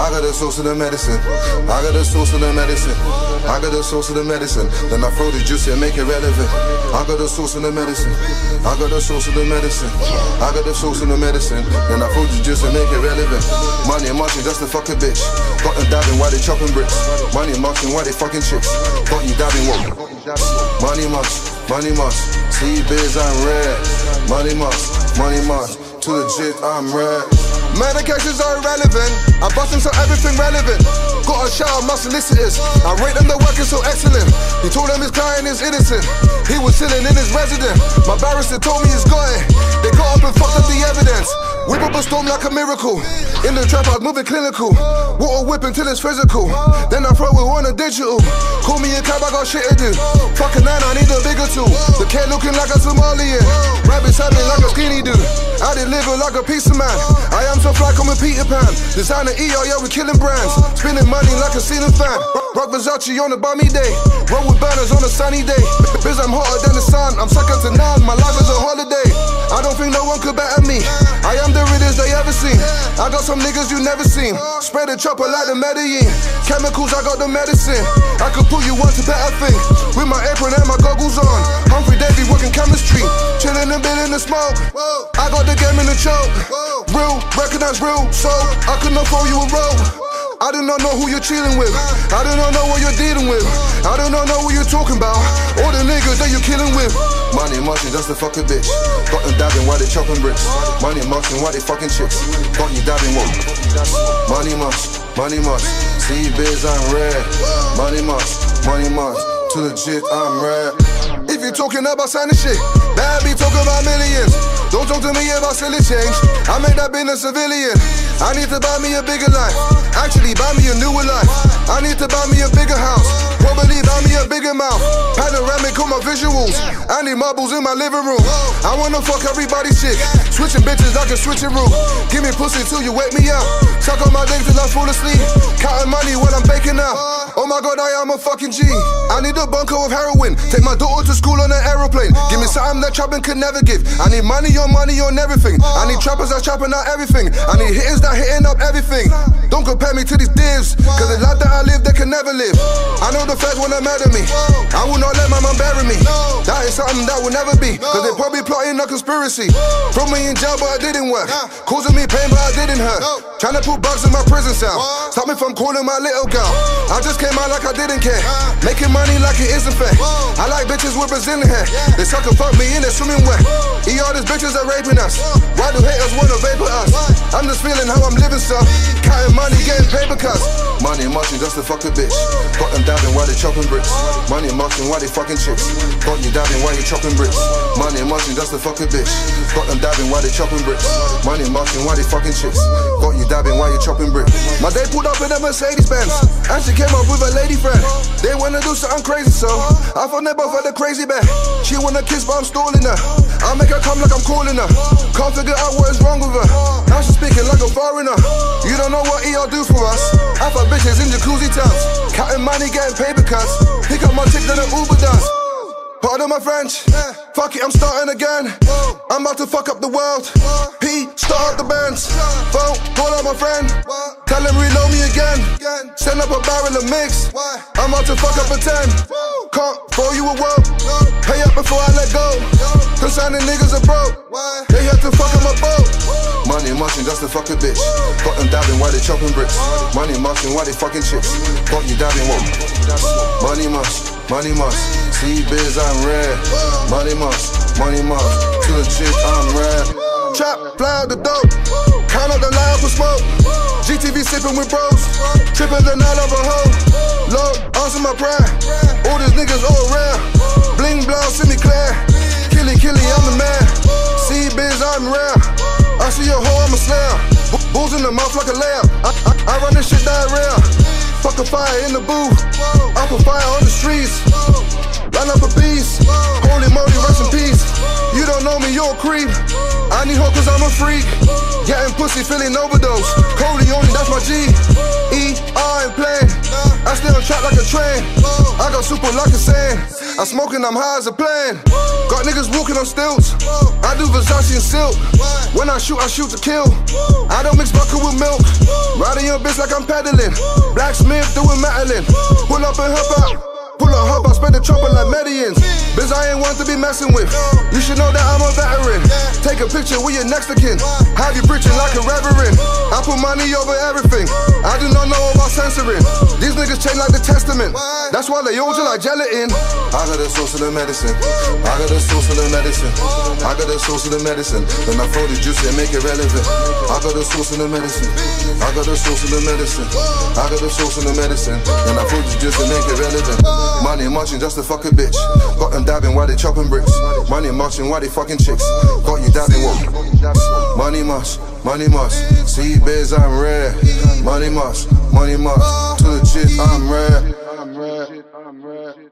I got the source of the medicine. I got the source of the medicine. I got the source of the medicine. Then I throw the juice and make it relevant. I got the source of the medicine. I got the source of the medicine. I got the source of the medicine. Then I throw the juice and make it relevant. Money and marching just to fuck a bitch. Got them dabbing while they chopping bricks. Money and marching while they fucking chicks. Got you dabbing what? Money must, money must. See biz, I'm red. Money must, money must. Too legit, I'm red. Medications are irrelevant. I bust them so everything relevant. Got a shout out my solicitors. I rate them, the work is so excellent. He told them his client is innocent. He was chilling in his residence. My barrister told me he's got it. They got up and fucked up the evidence. Whip up a storm like a miracle. In the trap, I was moving clinical. Water whip until it's physical. Then I throw it on a digital. Call me a cab, I got shit to do. Fucking man, I need a bigger tool. The cat looking like a Somalian. Rabbits having like a skinny dude. I deliver like a piece of man. I am so fly, come with Peter Pan. Designer ER, yeah, we killing brands. Spinning money like a ceiling fan. Rock Versace on a bummy day. Roll with burners on a sunny day. Biz, I'm hotter than the sun. I'm second to none. My life is a holiday. I don't think no one could better me. I am the realest they ever seen. I got some niggas you never seen. Spread the chopper like the Medellin. Chemicals, I got the medicine. I could put you on to better thing. With my apron and my goggles on. Humphrey Davy working chemistry. Chilling and building the smoke. I got the game in the choke. Real, recognize real, so I could not throw you a rope. I do not know who you're chilling with. I do not know what you're dealing with. I do not know what you're talking about. All the niggas that you're killing with. Money and marching just to fuck a bitch. Got them dabbing while they chopping bricks. Money and marching while they fucking chicks. Got you dabbing what? Money must, money must. See biz, I'm red. Money must, money must. Too legit, I'm red. If you're talking about signing shit, bad be talking about millions. Don't talk to me about silly change. I made that business civilian. I need to buy me a bigger life. Actually, buy me a newer life. I need to buy me a bigger house. Probably buy me a bigger mouth. Panoramic on my visuals. I need marbles in my living room. I wanna fuck everybody's shit. Switching bitches like a switching room. Give me pussy till you wake me up. Suck on my dick till I fall asleep. Counting money while I'm baking out. Oh my god, I am a fucking G. I need a bunker of heroin. Take my daughter to school on an aeroplane. Give me something that trapping could never give. I need money on everything. I need trappers that's trapping out everything. I need hitters that hitting up everything. Don't compare me to these divs, cause the life that I live, they can never live. I know the feds wanna murder me. I will not let my mum bury me. That is something that will never be, cause they probably plotting a conspiracy. Throw me in jail, but it didn't work. Causing me pain, but I didn't hurt. Trying to put bugs in my prison cell. Stop me from calling my little girl. I just came out like I didn't care. Making money like it isn't fair. I like bitches with Brazilian hair. They suck and fuck me in their swimming wear. All these bitches are raping us. Why do haters wanna vape with us? I'm just feeling how I'm living, so counting money, getting paper cuts. Money and marching just to fuck a bitch. Got them dabbing while they chopping bricks. Money and marching while they fucking chicks. Got you dabbing while you chopping bricks. Money and marching just to fuck a bitch. Got them dabbing while they chopping bricks. Money and marching while they fucking chicks. Got you dabbing while you chopping bricks. My day pulled up in a Mercedes Benz, and she came up with a lady friend. They wanna do something crazy, so I thought they both had a crazy bed. She wanna kiss, but I'm stalling her. I'll make her come like I'm calling her. Can't figure out what is wrong with her. Now she's speaking like a foreigner. You don't know what ER do for us. I fuck bitches in jacuzzi tubs. Counting money, getting paper cuts. Pick up my chick than an Uber does. Pardon my French. Fuck it, I'm starting again. I'm about to fuck up the world. P, start up the bands. Phone, call out my friend. Tell him reload me again. Send up a barrel of mix. I'm about to fuck up a 10. Can't throw you a rope. Pay up before I let go. Concerning niggas are broke. They had to fuck up my boat. Money and marching just to fuck a bitch. Got them dabbing while they chopping bricks. Money and marching while they fucking chicks. Got you dabbing what? Money must, money must. See biz, I'm red. Money must, money must. Too legit, I'm red. Trap, fly out the dope. Count up the line for smoke. GTV sipping with bros. Tripping the night of a hoe. Lord, answer my prayer. All these niggas all rare. Bling, blow, see me clear. Killy, I'm the man. See biz, I'm rare. I see a hoe, I'm a slayer. Bulls in the mouth like a layer. I run this shit diarrhea. Fuck a fire in the booth. I put fire on the streets. Run up a beast. Holy moly, rest in peace. You don't know me, you're a creep. I need hope cause I'm a freak. Getting pussy, feeling overdose. Cody only, that's my G. E, I ain't playing. I stay on track like a train. I got super like a saying. I'm smoking, I'm high as a plane. Got niggas walking on stilts. I do Versace and silk. When I shoot to kill. I don't mix vodka with milk. Riding your bitch like I'm pedaling. Blacksmith doing metalin'. Pull up and hop out. Pull up, hop out, spend the chopper like Medians. Biz, I ain't one to be messing with. You should know that I'm a veteran. Take a picture with your next of kin. Have you preaching like a reverend. I put money over everything. I do not know about censoring. These niggas change like the testament. That's why they all just like gelatin. I got the source of the medicine. I got the source of the medicine. I got the source of the medicine. Then I throw the juice and make it relevant. I got the source of the medicine. I got the source of the medicine. I got the source of the medicine. Then I throw the juice and make it relevant. Money marching just to fuck a bitch. Got them dabbing while they chopping bricks. Money marching while they fucking chicks. Got you dabbing what? Money must, money must. See biz, I'm rare. Money must, money must. To the chick, I'm rare.